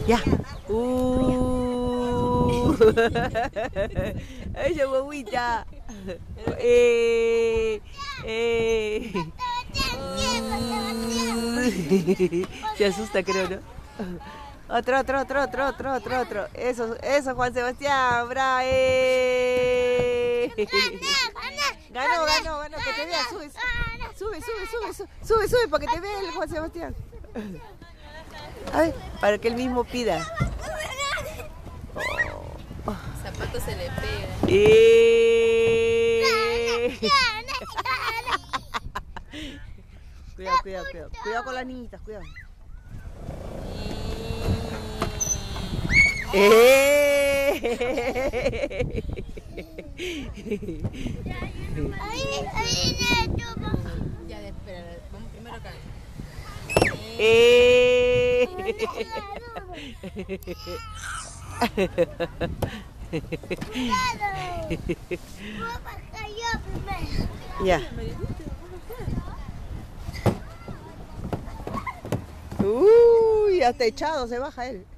Ya. Ella guaguita. Se asusta, creo, ¿no? Otro. Eso, Juan Sebastián, bravo. Ganó, que te vea, sube, para que te vea el Juan Sebastián. A ver, para que él mismo pida. Zapato se le pega. Cuidado con las niñitas, cuidado. Ya, espera, vamos primero acá. Ya. Uy, hasta echado se baja él.